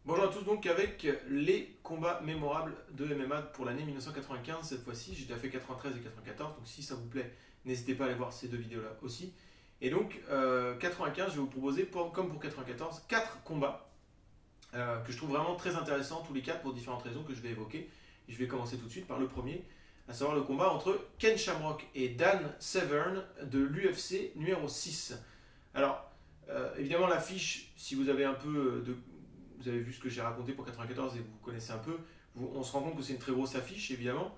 Bonjour à tous, donc avec les combats mémorables de MMA pour l'année 1995. Cette fois-ci, j'ai déjà fait 93 et 94, donc si ça vous plaît, n'hésitez pas à aller voir ces deux vidéos-là aussi. Et donc, 95, je vais vous proposer, comme pour 94, 4 combats que je trouve vraiment très intéressants, tous les 4 pour différentes raisons que je vais évoquer. Et je vais commencer tout de suite par le premier, à savoir le combat entre Ken Shamrock et Dan Severn de l'UFC numéro 6. Alors, évidemment, l'affiche, si vous avez un peu vous avez vu ce que j'ai raconté pour 94 et vous connaissez un peu, on se rend compte que c'est une très grosse affiche, évidemment.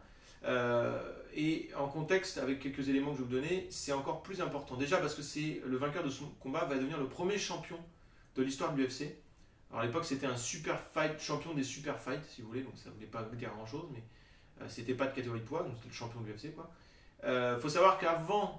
Et en contexte, avec quelques éléments que je vais vous donner, c'est encore plus important. Déjà parce que c'est le vainqueur de son combat va devenir le premier champion de l'histoire de l'UFC. Alors à l'époque, c'était un super fight, champion des super fights, si vous voulez, donc ça ne voulait pas dire grand-chose, mais c'était pas de catégorie de poids, donc c'était le champion de l'UFC, quoi. Faut savoir qu'avant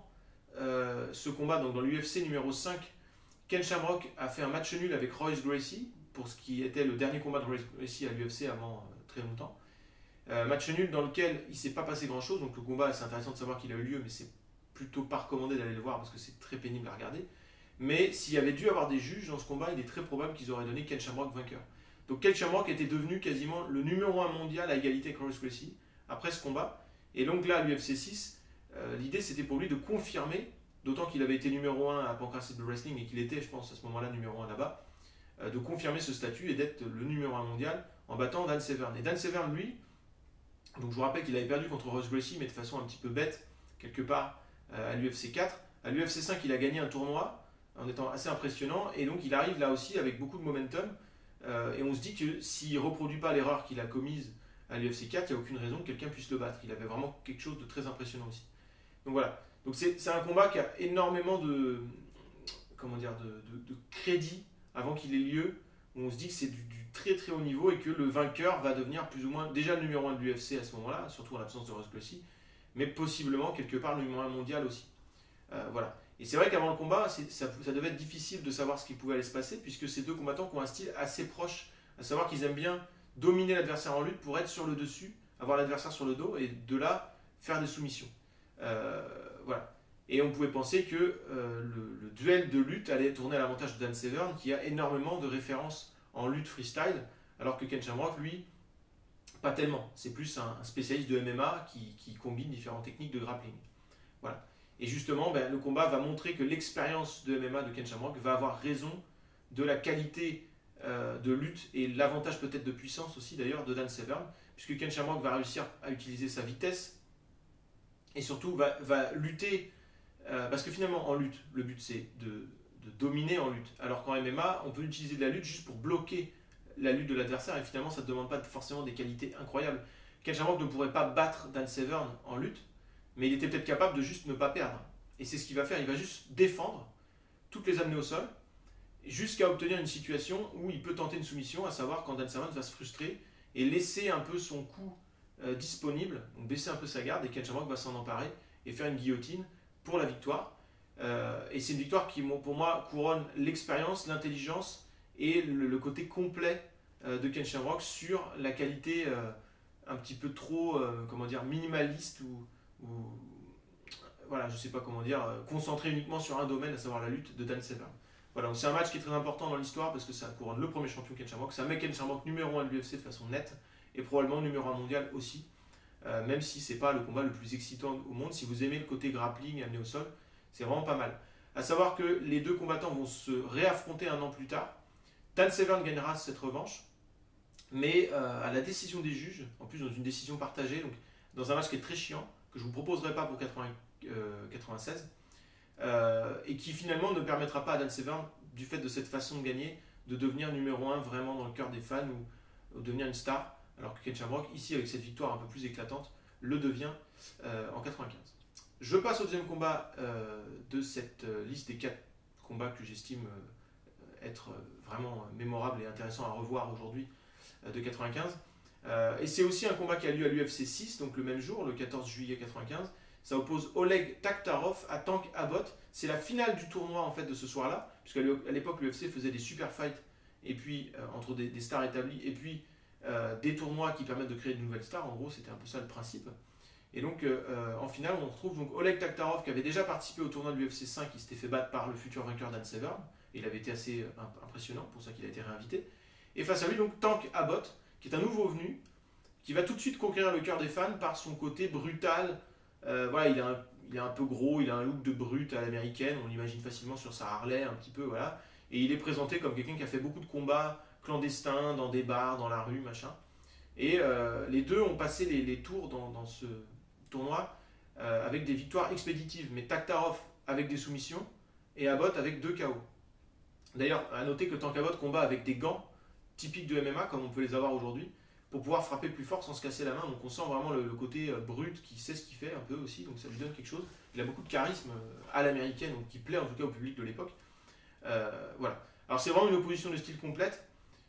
ce combat, donc dans l'UFC numéro 5, Ken Shamrock a fait un match nul avec Royce Gracie, pour ce qui était le dernier combat de Royce Gracie à l'UFC avant très longtemps. Match nul dans lequel il ne s'est pas passé grand chose, donc le combat, c'est intéressant de savoir qu'il a eu lieu, mais c'est plutôt pas recommandé d'aller le voir parce que c'est très pénible à regarder. Mais s'il y avait dû avoir des juges dans ce combat, il est très probable qu'ils auraient donné Ken Shamrock vainqueur. Donc Ken Shamrock était devenu quasiment le numéro 1 mondial à égalité avec Royce Gracie après ce combat. Et donc là, à l'UFC 6, l'idée c'était pour lui de confirmer, d'autant qu'il avait été numéro 1 à Pancrase Wrestling et qu'il était, je pense, à ce moment-là numéro 1 là-bas, de confirmer ce statut et d'être le numéro 1 mondial en battant Dan Severn. Et Dan Severn, lui, donc je vous rappelle qu'il avait perdu contre Royce Gracie, mais de façon un petit peu bête, quelque part, à l'UFC 4. À l'UFC 5, il a gagné un tournoi en étant assez impressionnant, et donc il arrive là aussi avec beaucoup de momentum, et on se dit que s'il ne reproduit pas l'erreur qu'il a commise à l'UFC 4, il n'y a aucune raison que quelqu'un puisse le battre. Il avait vraiment quelque chose de très impressionnant aussi. Donc voilà, donc c'est un combat qui a énormément de, comment dire, de crédit avant qu'il ait lieu, où on se dit que c'est du très très haut niveau et que le vainqueur va devenir plus ou moins déjà le numéro 1 de l'UFC à ce moment-là, surtout en l'absence de Royce Gracie, mais possiblement quelque part le numéro 1 mondial aussi. Voilà. Et c'est vrai qu'avant le combat, ça devait être difficile de savoir ce qui pouvait aller se passer, puisque ces deux combattants ont un style assez proche, à savoir qu'ils aiment bien dominer l'adversaire en lutte pour être sur le dessus, avoir l'adversaire sur le dos, et de là, faire des soumissions. Voilà. Et on pouvait penser que le duel de lutte allait tourner à l'avantage de Dan Severn, qui a énormément de références en lutte freestyle, alors que Ken Shamrock, lui, pas tellement. C'est plus un spécialiste de MMA qui combine différentes techniques de grappling. Voilà. Et justement, le combat va montrer que l'expérience de MMA de Ken Shamrock va avoir raison de la qualité de lutte et l'avantage peut-être de puissance aussi d'ailleurs de Dan Severn, puisque Ken Shamrock va réussir à utiliser sa vitesse et surtout va lutter, parce que finalement en lutte, le but c'est de dominer en lutte, alors qu'en MMA, on peut utiliser de la lutte juste pour bloquer la lutte de l'adversaire et finalement ça ne demande pas forcément des qualités incroyables. Ken Shamrock ne pourrait pas battre Dan Severn en lutte, mais il était peut-être capable de juste ne pas perdre. Et c'est ce qu'il va faire, il va juste défendre, toutes les amener au sol, jusqu'à obtenir une situation où il peut tenter une soumission, à savoir quand Dan Severn va se frustrer et laisser un peu son coup disponible, donc baisser un peu sa garde, et Ken Shamrock va s'en emparer et faire une guillotine pour la victoire. Et c'est une victoire qui, pour moi, couronne l'expérience, l'intelligence et le côté complet de Ken Shamrock sur la qualité un petit peu trop, comment dire, minimaliste ou voilà, je sais pas comment dire, concentré uniquement sur un domaine, à savoir la lutte de Dan Severn. Voilà, c'est un match qui est très important dans l'histoire parce que ça couronne le premier champion Ken Shamrock, ça met Ken Shamrock numéro 1 de l'UFC de façon nette et probablement numéro 1 mondial aussi, même si c'est pas le combat le plus excitant au monde. Si vous aimez le côté grappling amené au sol, c'est vraiment pas mal. À savoir que les deux combattants vont se réaffronter un an plus tard. Dan Severn gagnera cette revanche, mais à la décision des juges, en plus dans une décision partagée, donc dans un match qui est très chiant, que je ne vous proposerai pas pour 96, et qui finalement ne permettra pas à Dan Severn, du fait de cette façon de gagner, de devenir numéro 1 vraiment dans le cœur des fans ou devenir une star, alors que Ken Shamrock, ici avec cette victoire un peu plus éclatante, le devient en 95. Je passe au deuxième combat de cette liste des 4 combats que j'estime être vraiment mémorables et intéressants à revoir aujourd'hui de 95. Et c'est aussi un combat qui a lieu à l'UFC 6, donc le même jour, le 14 juillet 95. Ça oppose Oleg Taktarov à Tank Abbott. C'est la finale du tournoi en fait de ce soir-là, puisqu'à l'époque l'UFC faisait des super fights et puis entre des stars établies et puis des tournois qui permettent de créer de nouvelles stars. En gros, c'était un peu ça le principe. Et donc en finale, on retrouve donc Oleg Taktarov qui avait déjà participé au tournoi de l'UFC 5, qui s'était fait battre par le futur vainqueur Dan Severn. Et il avait été assez impressionnant, pour ça qu'il a été réinvité. Et face à lui, donc, Tank Abbott, qui est un nouveau venu, qui va tout de suite conquérir le cœur des fans par son côté brutal. Voilà, il est un peu gros, il a un look de brute à l'américaine, on l'imagine facilement sur sa Harley, un petit peu, voilà. Et il est présenté comme quelqu'un qui a fait beaucoup de combats clandestins, dans des bars, dans la rue, machin. Et les deux ont passé les tours dans ce tournoi avec des victoires expéditives, mais Taktarov avec des soumissions et Abbott avec 2 KO. D'ailleurs, à noter que Tank Abbott combat avec des gants typiques de MMA, comme on peut les avoir aujourd'hui, pour pouvoir frapper plus fort sans se casser la main. Donc on sent vraiment le côté brut, qui sait ce qu'il fait un peu aussi, donc ça lui donne quelque chose. Il a beaucoup de charisme à l'américaine, donc qui plaît en tout cas au public de l'époque. Voilà. Alors c'est vraiment une opposition de style complète,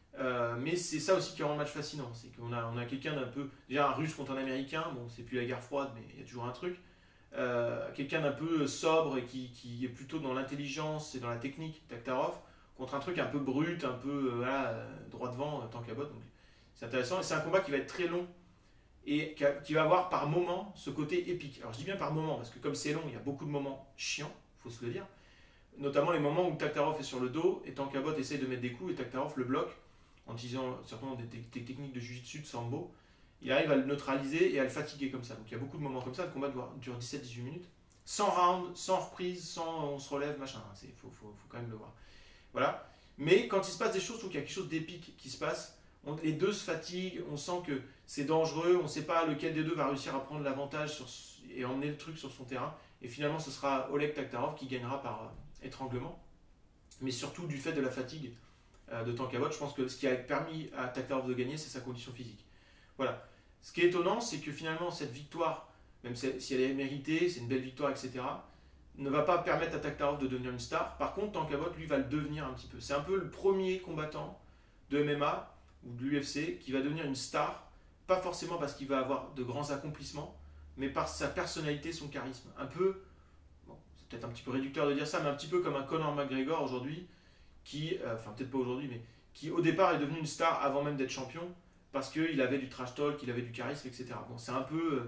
mais c'est ça aussi qui rend le match fascinant. C'est qu'on a quelqu'un d'un peu, déjà un russe contre un américain, bon c'est plus la guerre froide, mais il y a toujours un truc. Quelqu'un d'un peu sobre et qui est plutôt dans l'intelligence et dans la technique, Taktarov, contre un truc un peu brut, un peu droit devant, Tank Abbott. Donc c'est intéressant, et c'est un combat qui va être très long et qui va avoir par moment ce côté épique. Alors je dis bien par moment, parce que comme c'est long, il y a beaucoup de moments chiants, il faut se le dire. Notamment les moments où Taktarov est sur le dos et Tank Abbott essaye de mettre des coups et Taktarov le bloque en utilisant certainement des techniques de jiu-jitsu, de sambo. Il arrive à le neutraliser et à le fatiguer comme ça. Donc il y a beaucoup de moments comme ça. Le combat dure 17-18 minutes. Sans round, sans reprise, sans on se relève, machin. Il faut quand même le voir. Voilà. Mais quand il se passe des choses, je trouve qu'il y a quelque chose d'épique qui se passe. Les deux se fatiguent, on sent que c'est dangereux, on ne sait pas lequel des deux va réussir à prendre l'avantage et emmener le truc sur son terrain. Et finalement, ce sera Oleg Taktarov qui gagnera par étranglement. Mais surtout du fait de la fatigue de Tank Abbott, je pense que ce qui a permis à Taktarov de gagner, c'est sa condition physique. Voilà. Ce qui est étonnant, c'est que finalement, cette victoire, même si elle est méritée, c'est une belle victoire, etc., ne va pas permettre à Taktarov de devenir une star. Par contre, Tank Abbott, lui, va le devenir un petit peu. C'est un peu le premier combattant de MMA ou de l'UFC qui va devenir une star, pas forcément parce qu'il va avoir de grands accomplissements, mais par sa personnalité, son charisme. Un peu, bon, c'est peut-être un petit peu réducteur de dire ça, mais un petit peu comme un Conor McGregor aujourd'hui, qui, enfin peut-être pas aujourd'hui, mais qui au départ est devenu une star avant même d'être champion, parce qu'il avait du trash talk, il avait du charisme, etc. Bon, c'est un peu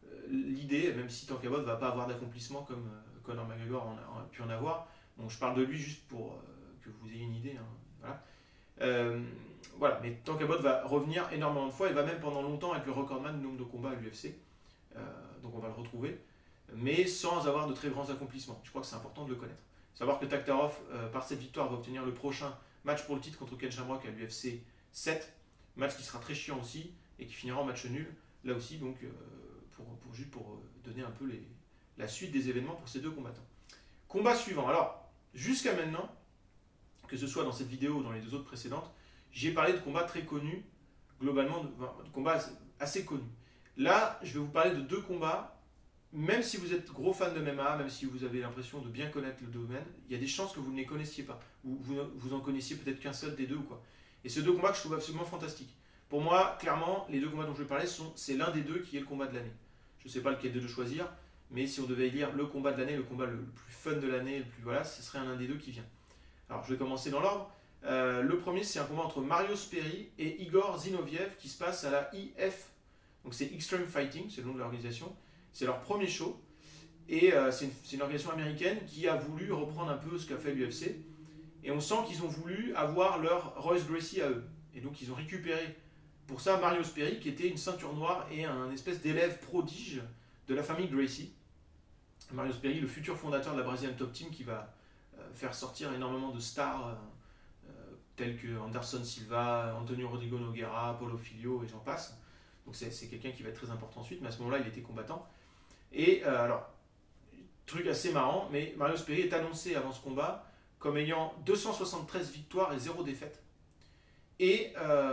l'idée, même si Tank Abbott ne va pas avoir d'accomplissement comme Conor McGregor a pu en avoir. Bon, je parle de lui juste pour que vous ayez une idée. Hein, voilà. Voilà, mais Tank Abbott va revenir énormément de fois et va même pendant longtemps être le recordman du nombre de combats à l'UFC. Donc on va le retrouver, mais sans avoir de très grands accomplissements. Je crois que c'est important de le connaître. Savoir que Taktarov, par cette victoire, va obtenir le prochain match pour le titre contre Ken Shamrock à l'UFC 7. Match qui sera très chiant aussi et qui finira en match nul, là aussi, donc juste pour donner un peu la suite des événements pour ces deux combattants. Combat suivant. Alors, jusqu'à maintenant, que ce soit dans cette vidéo ou dans les deux autres précédentes, j'ai parlé de combats très connus, globalement, de combats assez connus. Là, je vais vous parler de deux combats, même si vous êtes gros fan de MMA, même si vous avez l'impression de bien connaître le domaine, il y a des chances que vous ne les connaissiez pas, ou vous en connaissiez peut-être qu'un seul des deux ou quoi. Et ces deux combats que je trouve absolument fantastiques. Pour moi, clairement, les deux combats dont je vais parler, c'est l'un des deux qui est le combat de l'année. Je ne sais pas lequel des deux choisir, mais si on devait élire le combat de l'année, le combat le plus fun de l'année, voilà, ce serait un des deux qui vient. Alors, je vais commencer dans l'ordre. Le premier, c'est un combat entre Mario Sperry et Igor Zinoviev qui se passe à la IF. Donc, c'est Extreme Fighting, c'est le nom de l'organisation. C'est leur premier show. Et c'est une organisation américaine qui a voulu reprendre un peu ce qu'a fait l'UFC. Et on sent qu'ils ont voulu avoir leur Royce Gracie à eux. Et donc, ils ont récupéré pour ça Mario Sperry, qui était une ceinture noire et un espèce d'élève prodige de la famille Gracie. Mario Sperry, le futur fondateur de la Brazilian Top Team, qui va faire sortir énormément de stars tels que Anderson Silva, Antonio Rodrigo Nogueira, Paulo Filho et j'en passe. Donc c'est quelqu'un qui va être très important ensuite, mais à ce moment-là, il était combattant. Et alors, truc assez marrant, mais Mario Sperry est annoncé avant ce combat comme ayant 273 victoires et 0 défaites. Et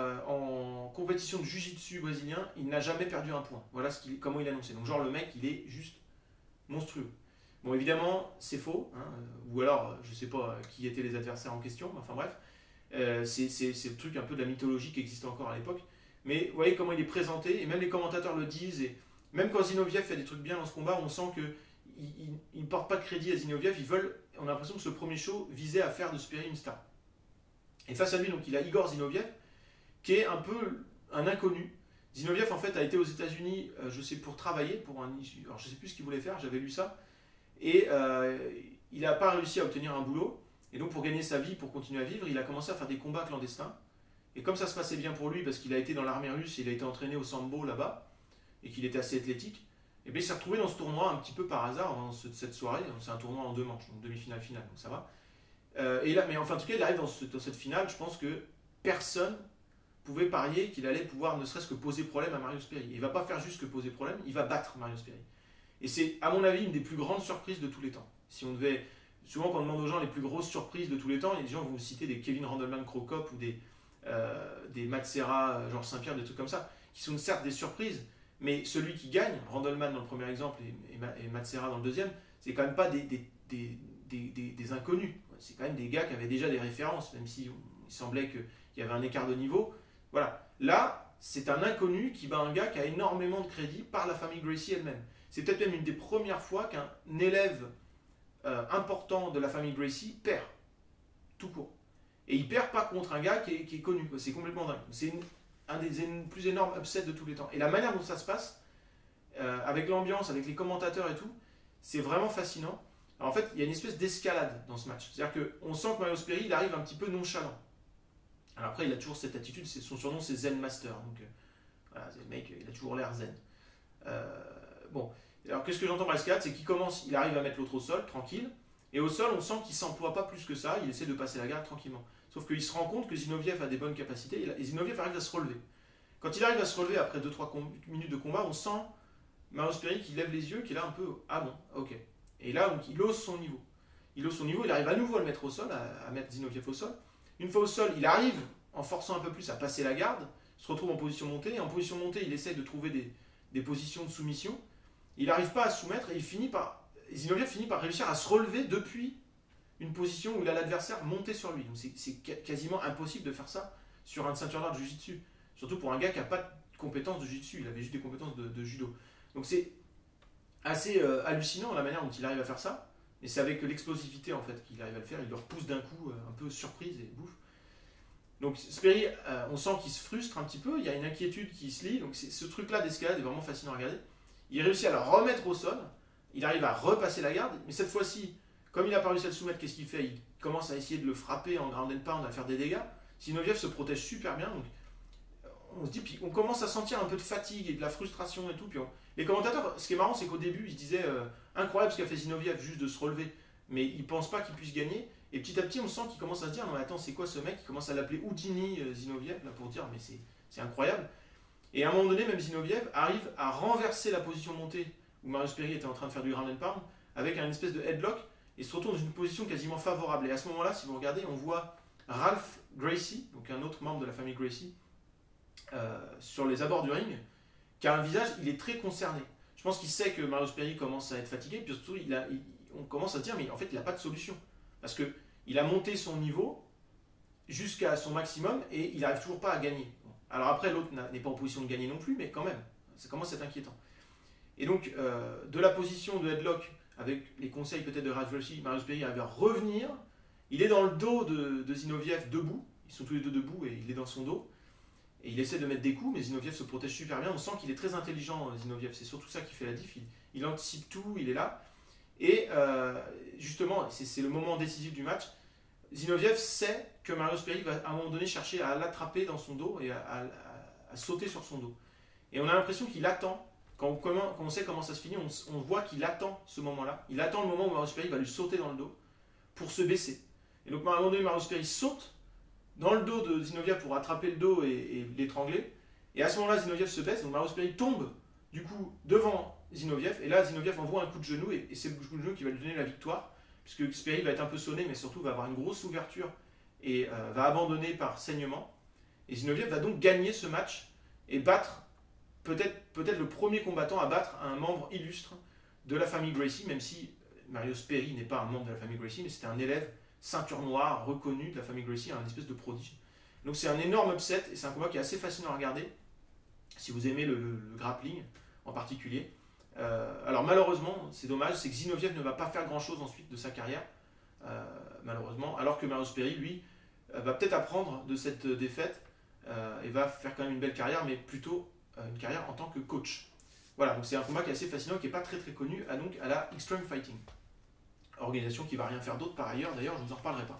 en compétition de jiu-jitsu brésilien, il n'a jamais perdu un point. Voilà comment il est annoncé. Donc genre le mec, il est juste monstrueux. Bon, évidemment, c'est faux, hein, ou alors, je ne sais pas qui étaient les adversaires en question, enfin bref, c'est le truc un peu de la mythologie qui existait encore à l'époque. Mais vous voyez comment il est présenté, et même les commentateurs le disent, et même quand Zinoviev fait des trucs bien dans ce combat, on sent qu'ils ne portent pas de crédit à Zinoviev, on a l'impression que ce premier show visait à faire de Sperry une star. Et face à lui, donc, il a Igor Zinoviev, qui est un peu un inconnu. Zinoviev, en fait, a été aux États-Unis, je sais, pour travailler, alors je ne sais plus ce qu'il voulait faire, j'avais lu ça, et il n'a pas réussi à obtenir un boulot, et donc pour gagner sa vie, pour continuer à vivre, il a commencé à faire des combats clandestins, Et comme ça se passait bien pour lui, parce qu'il a été dans l'armée russe, il a été entraîné au sambo là-bas, et qu'il était assez athlétique, et bien il s'est retrouvé dans ce tournoi un petit peu par hasard, dans cette soirée. C'est un tournoi en 2 manches, donc demi-finale, finale, donc ça va. Et là, mais enfin, en tout cas, il arrive dans cette finale, je pense que personne pouvait parier qu'il allait pouvoir ne serait-ce que poser problème à Marius Perry. Il ne va pas faire juste que poser problème, il va battre Marius Perry. Et c'est, à mon avis, une des plus grandes surprises de tous les temps. Si on devait, souvent quand on demande aux gens les plus grosses surprises de tous les temps, il y a des gens qui vont vous citer des Kevin Randleman Crocop ou des Matt Serra, Georges Saint-Pierre, des trucs comme ça, qui sont certes des surprises, mais celui qui gagne, Randleman dans le premier exemple et Matt Serra dans le deuxième, c'est quand même pas des inconnus. C'est quand même des gars qui avaient déjà des références, même si il semblait qu'il y avait un écart de niveau. Voilà. Là, c'est un inconnu qui bat un gars qui a énormément de crédit par la famille Gracie elle-même. C'est peut-être même une des premières fois qu'un élève important de la famille Gracie perd, tout court. Et il perd pas contre un gars qui est connu. C'est complètement dingue. C'est un des plus énormes upsets de tous les temps. Et la manière dont ça se passe, avec l'ambiance, avec les commentateurs et tout, c'est vraiment fascinant. Alors en fait, il y a une espèce d'escalade dans ce match. C'est-à-dire qu'on sent que Marius Perry, il arrive un petit peu nonchalant. Alors après, il a toujours cette attitude, son surnom c'est Zen Master. Donc voilà, le mec, il a toujours l'air zen. Bon, alors qu'est-ce que j'entends par escalade, c'est qu'il commence, il arrive à mettre l'autre au sol, tranquille. Et au sol, on sent qu'il s'emploie pas plus que ça, il essaie de passer la garde tranquillement. Sauf qu'il se rend compte que Zinoviev a des bonnes capacités, et Zinoviev arrive à se relever. Quand il arrive à se relever après 2-3 minutes de combat, on sent Marius Perry qui lève les yeux, qui est là un peu, ah bon, ok. Et là, donc, il ose son niveau. Il ose son niveau, il arrive à nouveau à le mettre au sol, à mettre Zinoviev au sol. Une fois au sol, il arrive, en forçant un peu plus, à passer la garde, se retrouve en position montée, et en position montée, il essaie de trouver des positions de soumission. Il n'arrive pas à soumettre, et Zinoviev finit par réussir à se relever depuis une position où il a l'adversaire monté sur lui. Donc c'est quasiment impossible de faire ça sur un ceinture noire de Jiu-Jitsu. Surtout pour un gars qui n'a pas de compétences de Jiu-Jitsu, il avait juste des compétences de judo. Donc c'est assez hallucinant la manière dont il arrive à faire ça. Et c'est avec l'explosivité en fait qu'il arrive à le faire. Il le repousse d'un coup, un peu surprise et bouffe. Donc Perry, on sent qu'il se frustre un petit peu, il y a une inquiétude qui se lie. Donc ce truc-là d'escalade est vraiment fascinant à regarder. Il réussit à le remettre au sol, il arrive à repasser la garde, mais cette fois-ci, comme il n'a pas réussi à le soumettre, qu'est-ce qu'il fait? Il commence à essayer de le frapper en ground and pound, à faire des dégâts. Zinoviev se protège super bien, donc on se dit, puis on commence à sentir un peu de fatigue et de la frustration et tout. Puis les commentateurs, ce qui est marrant, c'est qu'au début, ils se disaient incroyable ce qu'a fait Zinoviev juste de se relever, mais ils ne pensent pas qu'il puisse gagner. Et petit à petit, on sent qu'il commence à se dire non mais attends, c'est quoi ce mec? Il commence à l'appeler Houdini Zinoviev là, pour dire mais c'est incroyable. Et à un moment donné, même Zinoviev arrive à renverser la position montée où Marius Perry était en train de faire du ground and pound avec un espèce de headlock et se retrouve dans une position quasiment favorable. Et à ce moment-là, si vous regardez, on voit Ralph Gracie, donc un autre membre de la famille Gracie, sur les abords du ring, qui a un visage, il est très concerné. Je pense qu'il sait que Marius Perry commence à être fatigué, puis surtout, on commence à se dire, mais en fait, il n'a pas de solution. Parce qu'il a monté son niveau jusqu'à son maximum et il n'arrive toujours pas à gagner. Alors après, l'autre n'est pas en position de gagner non plus, mais quand même, ça commence à être inquiétant. Et donc, de la position de headlock, avec les conseils peut-être de Ralph Gracie, Marius Perry arrive à revenir. Il est dans le dos de Zinoviev debout. Ils sont tous les deux debout et il est dans son dos. Et il essaie de mettre des coups, mais Zinoviev se protège super bien. On sent qu'il est très intelligent, Zinoviev. C'est surtout ça qui fait la diff. Il anticipe tout, il est là. Et justement, c'est le moment décisif du match. Zinoviev sait que Marius Perry va à un moment donné chercher à l'attraper dans son dos et à sauter sur son dos. Et on a l'impression qu'il attend. Quand on sait comment ça se finit, on voit qu'il attend ce moment-là. Il attend le moment où Marius Perry va lui sauter dans le dos pour se baisser. Et donc à un moment donné, Marius Perry saute dans le dos de Zinoviev pour attraper le dos et l'étrangler. Et à ce moment-là, Zinoviev se baisse. Donc Marius Perry tombe du coup devant Zinoviev. Et là, Zinoviev envoie un coup de genou et c'est le coup de genou qui va lui donner la victoire. Puisque Perry va être un peu sonné, mais surtout va avoir une grosse ouverture et va abandonner par saignement. Et Zinoviev va donc gagner ce match et battre peut-être le premier combattant à battre un membre illustre de la famille Gracie, même si Marius Perry n'est pas un membre de la famille Gracie, mais c'était un élève ceinture noire reconnu de la famille Gracie, un espèce de prodige. Donc c'est un énorme upset et c'est un combat qui est assez fascinant à regarder si vous aimez le grappling en particulier. Alors malheureusement, c'est dommage, c'est que Zinoviev ne va pas faire grand chose ensuite de sa carrière, malheureusement, alors que Marius Perry, lui, va peut-être apprendre de cette défaite et va faire quand même une belle carrière, mais plutôt une carrière en tant que coach. Voilà, donc c'est un combat qui est assez fascinant, qui n'est pas très très connu, donc à la Extreme Fighting. Organisation qui ne va rien faire d'autre par ailleurs, d'ailleurs je ne vous en reparlerai pas.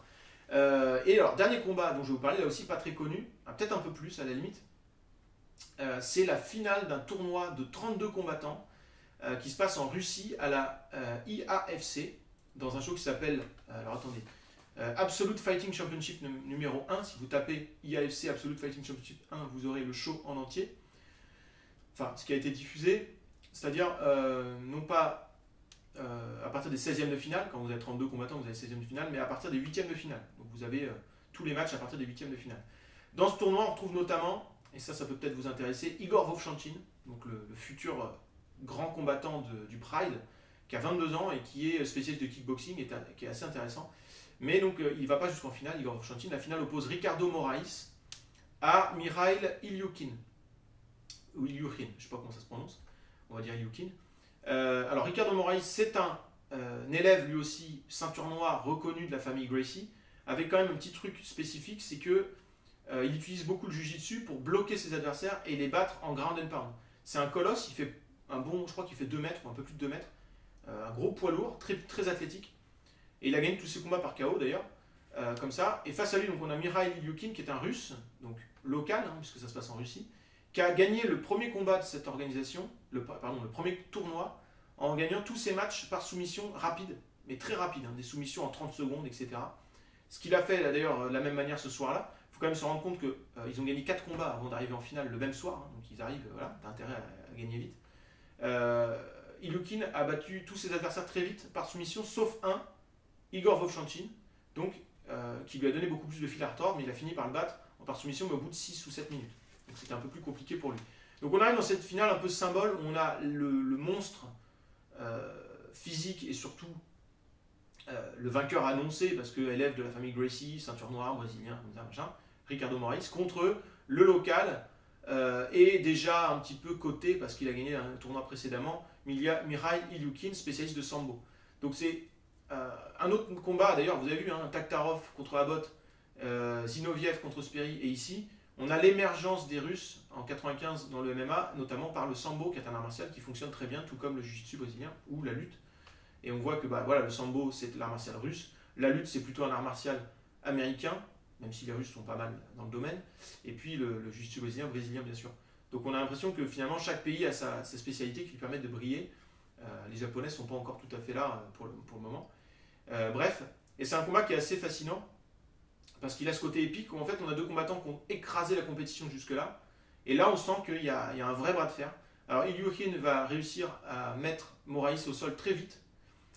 Et alors, dernier combat dont je vais vous parler, là aussi pas très connu, peut-être un peu plus à la limite, c'est la finale d'un tournoi de 32 combattants qui se passe en Russie à la IAFC, dans un show qui s'appelle, alors attendez, Absolute Fighting Championship numéro 1. Si vous tapez IAFC Absolute Fighting Championship 1, vous aurez le show en entier. Enfin, ce qui a été diffusé, c'est-à-dire non pas à partir des 16e de finale, quand vous avez 32 combattants, vous avez 16e de finale, mais à partir des 8e de finale. Donc vous avez tous les matchs à partir des 8e de finale. Dans ce tournoi, on retrouve notamment, et ça peut peut-être vous intéresser, Igor Vovchanchyn, donc le futur grand combattant du Pride, qui a 22 ans et qui est spécialiste de kickboxing, et qui est assez intéressant. Mais donc il ne va pas jusqu'en finale, Igor Vovchanchyn. La finale oppose Ricardo Moraes à Mikhail Ilyukhin. Ou Ilyukhin, je ne sais pas comment ça se prononce, on va dire Ilyukhin. Alors Ricardo Moraes, c'est un élève lui aussi ceinture noire reconnu de la famille Gracie, avec quand même un petit truc spécifique, c'est que il utilise beaucoup le jiu-jitsu pour bloquer ses adversaires et les battre en ground and pound. C'est un colosse, il fait un bon, je crois qu'il fait 2 mètres ou un peu plus de 2 mètres, un gros poids lourd, très, très athlétique, et il a gagné tous ses combats par KO d'ailleurs, comme ça. Et face à lui, donc, on a Mikhail Ilyukhin qui est un russe, donc local, puisque ça se passe en Russie, qui a gagné le premier combat de cette organisation, le premier tournoi, en gagnant tous ses matchs par soumission rapide, mais très rapide, des soumissions en 30 secondes, etc. Ce qu'il a fait d'ailleurs de la même manière ce soir-là. Il faut quand même se rendre compte qu'ils ont gagné 4 combats avant d'arriver en finale le même soir, donc ils arrivent, voilà, t'as intérêt à gagner vite. Ilyukhin a battu tous ses adversaires très vite par soumission, sauf un, Igor Vovchanchyn, donc, qui lui a donné beaucoup plus de fil à retordre, mais il a fini par le battre par soumission, mais au bout de 6 ou 7 minutes. Donc c'était un peu plus compliqué pour lui. Donc on arrive dans cette finale un peu symbole, où on a le monstre physique et surtout le vainqueur annoncé, parce que élève de la famille Gracie, ceinture noire, brésilien, machin, Ricardo Moraes, contre le local, et déjà un petit peu coté, parce qu'il a gagné un tournoi précédemment, Mikhail Ilyukhin, spécialiste de sambo. Donc c'est un autre combat, d'ailleurs vous avez vu, Taktarov contre Abbott, Zinoviev contre Sperry, et ici, on a l'émergence des Russes en 95 dans le MMA, notamment par le sambo, qui est un art martial qui fonctionne très bien, tout comme le jiu-jitsu brésilien ou la lutte. Et on voit que voilà, le sambo, c'est l'art martial russe. La lutte, c'est plutôt un art martial américain, même si les Russes sont pas mal dans le domaine. Et puis le jiu-jitsu brésilien, bien sûr. Donc on a l'impression que finalement, chaque pays a ses spécialités qui lui permettent de briller. Les Japonais ne sont pas encore tout à fait là pour le moment. Bref, et c'est un combat qui est assez fascinant, parce qu'il a ce côté épique où en fait on a 2 combattants qui ont écrasé la compétition jusque-là. Et là, on sent qu'il y a un vrai bras de fer. Alors Ilyukhin va réussir à mettre Moraes au sol très vite.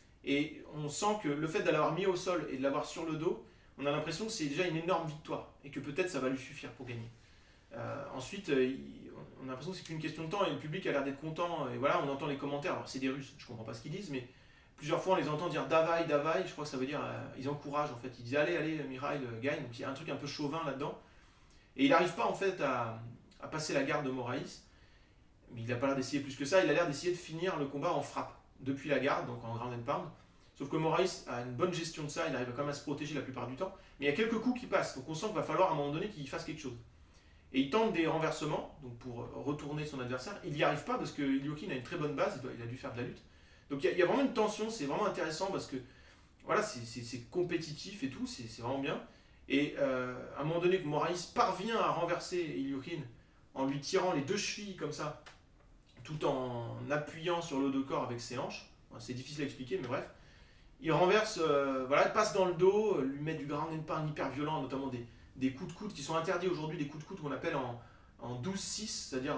Et on sent que le fait de l'avoir mis au sol et de l'avoir sur le dos, on a l'impression que c'est déjà une énorme victoire. Et que peut-être ça va lui suffire pour gagner. Ensuite, on a l'impression que c'est qu'une question de temps et le public a l'air d'être content. Et voilà, on entend les commentaires. Alors c'est des Russes, je ne comprends pas ce qu'ils disent, mais plusieurs fois on les entend dire Davai, Davai. Je crois que ça veut dire, ils encouragent en fait. Ils disent allez, Mikhail, gagne. Donc il y a un truc un peu chauvin là-dedans. Et il n'arrive pas en fait à passer la garde de Moraes, mais il n'a pas l'air d'essayer plus que ça, il a l'air d'essayer de finir le combat en frappe, depuis la garde, donc en ground and pound, sauf que Moraes a une bonne gestion de ça, il arrive quand même à se protéger la plupart du temps, mais il y a quelques coups qui passent, donc on sent qu'il va falloir à un moment donné qu'il fasse quelque chose. Et il tente des renversements, donc pour retourner son adversaire, il n'y arrive pas parce que Ilyukhin a une très bonne base, il a dû faire de la lutte, donc il y a vraiment une tension, c'est vraiment intéressant parce que voilà, c'est compétitif et tout, c'est vraiment bien. Et à un moment donné, Moraes parvient à renverser Ilyukhin en lui tirant les 2 chevilles comme ça, tout en appuyant sur le haut de corps avec ses hanches. C'est difficile à expliquer, mais bref. Il renverse, voilà, passe dans le dos, lui met du ground and pound hyper violent, notamment des coups de coude qui sont interdits aujourd'hui, des coups de coude qu'on appelle en 12-6, c'est-à-dire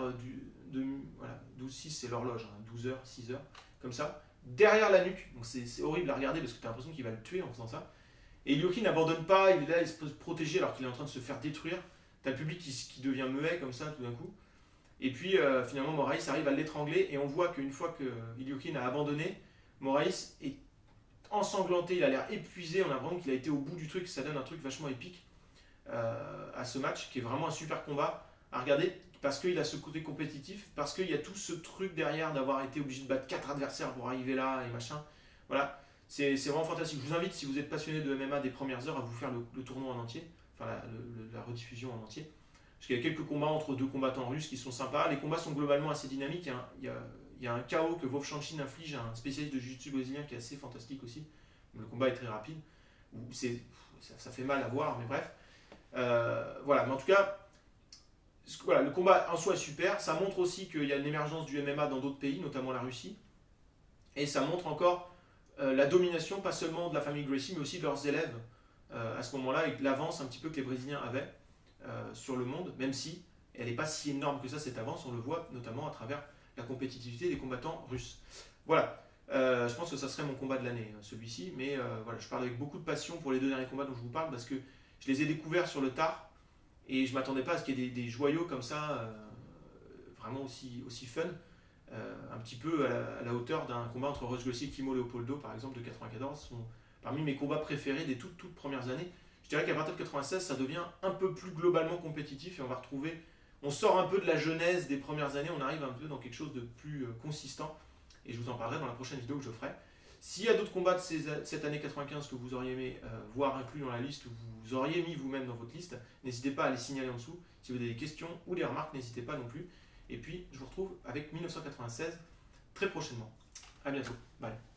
voilà, 12-6 c'est l'horloge, 12 heures, 6 heures, comme ça, derrière la nuque. Donc c'est horrible à regarder parce que tu as l'impression qu'il va le tuer en faisant ça. Et Ilyukhin n'abandonne pas, il est là, il se peut se protéger alors qu'il est en train de se faire détruire. T'as le public qui devient muet comme ça tout d'un coup. Et puis finalement Moraes arrive à l'étrangler et on voit qu'une fois que Ilyukhin a abandonné, Moraes est ensanglanté, il a l'air épuisé, on a vraiment qu'il a été au bout du truc, ça donne un truc vachement épique à ce match qui est vraiment un super combat à regarder parce qu'il a ce côté compétitif, parce qu'il y a tout ce truc derrière d'avoir été obligé de battre 4 adversaires pour arriver là et machin. Voilà, c'est vraiment fantastique. Je vous invite, si vous êtes passionné de MMA des premières heures, à vous faire le tournoi en entier. Enfin la rediffusion en entier. Parce qu'il y a quelques combats entre 2 combattants russes qui sont sympas. Les combats sont globalement assez dynamiques. Il y a un KO que Vovchanchyn inflige à un spécialiste de jiu-jitsu brésilien qui est assez fantastique aussi. Le combat est très rapide. ça fait mal à voir, mais bref. Voilà, mais en tout cas, voilà, le combat en soi est super. Ça montre aussi qu'il y a une émergence du MMA dans d'autres pays, notamment la Russie. Et ça montre encore la domination, pas seulement de la famille Gracie, mais aussi de leurs élèves à ce moment-là, et l'avance un petit peu que les Brésiliens avaient sur le monde, même si elle n'est pas si énorme que ça, cette avance. On le voit notamment à travers la compétitivité des combattants russes. Voilà. Je pense que ça serait mon combat de l'année, celui-ci. Mais voilà, je parle avec beaucoup de passion pour les deux derniers combats dont je vous parle parce que je les ai découverts sur le tard et je ne m'attendais pas à ce qu'il y ait des joyaux comme ça, vraiment aussi fun, un petit peu à la hauteur d'un combat entre Royce Gracie et Kimo Leopoldo, par exemple, de 94, sont parmi mes combats préférés des toutes premières années. Je dirais qu'à partir de 96, ça devient un peu plus globalement compétitif et on va retrouver, on sort un peu de la genèse des premières années, on arrive un peu dans quelque chose de plus consistant. Et je vous en parlerai dans la prochaine vidéo que je ferai. S'il y a d'autres combats de cette année 95 que vous auriez aimé voir inclus dans la liste, ou vous auriez mis vous-même dans votre liste, n'hésitez pas à les signaler en dessous. Si vous avez des questions ou des remarques, n'hésitez pas non plus. Et puis, je vous retrouve avec 1996 très prochainement. A bientôt. Bye.